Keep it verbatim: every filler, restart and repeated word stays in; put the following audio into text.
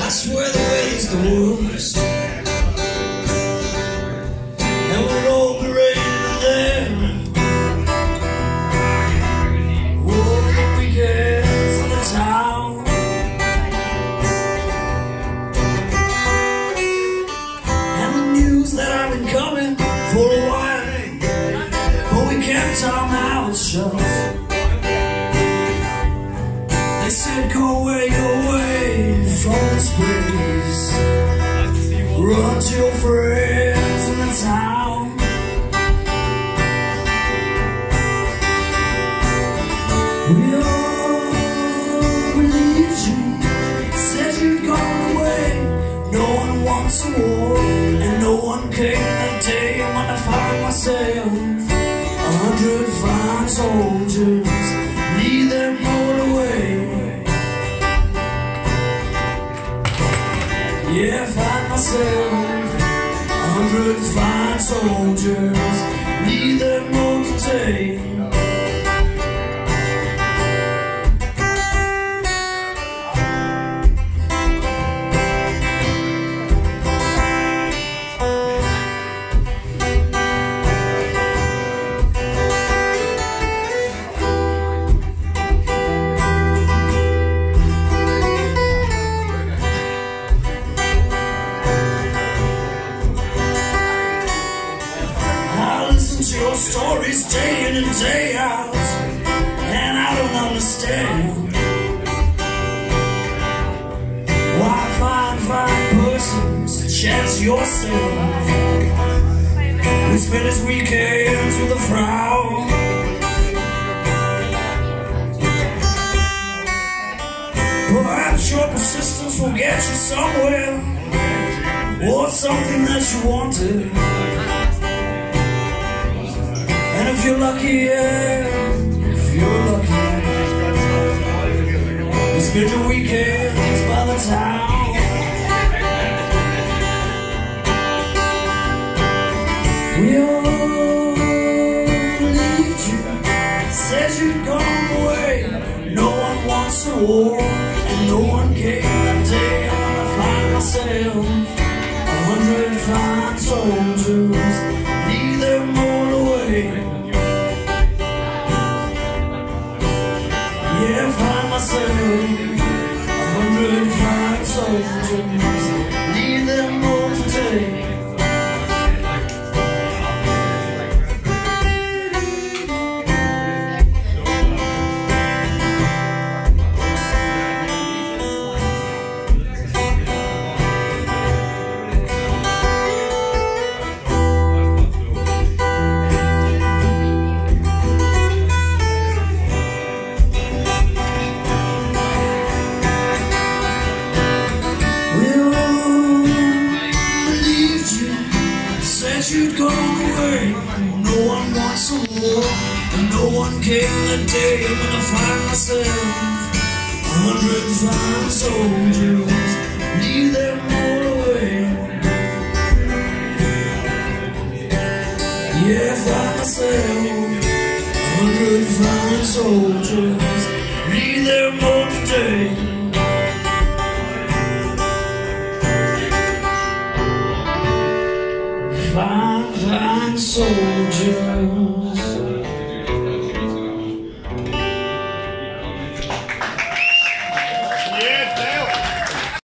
I swear the weather's the worst, and we'll all be raining there. Oh, the weekends in the town, and the news that I've been coming for a while, but we kept our mouths shut. They said, go away, go away from this place, run to your friends in the town. We all believed you, said you'd gone away. No one wants a war, and no one came that day when I found myself a hundred fine soldiers, lead them all away. Yeah, I find myself a hundred fine soldiers, lead them all today. To your stories day in and day out, and I don't understand why fine, fine persons such as yourself we spend his weekends with a frown. Perhaps your persistence will get you somewhere, or something that you wanted. And if you're lucky, yeah, if you're lucky, you spend your weekends by the town. We all believed you, said you'd gone away. No one wants a war, and no one came that day. I'm gonna find myself a hundred fine soldiers, lead them all away. Yeah, find myself a hundred fine soldiers, lead them all today. You'd gone away. No one wants a war, and no one came that day when I find myself a hundred fine soldiers, lead them all away. Yeah, I find myself a hundred fine soldiers, lead them all today. Fine, fine soldiers.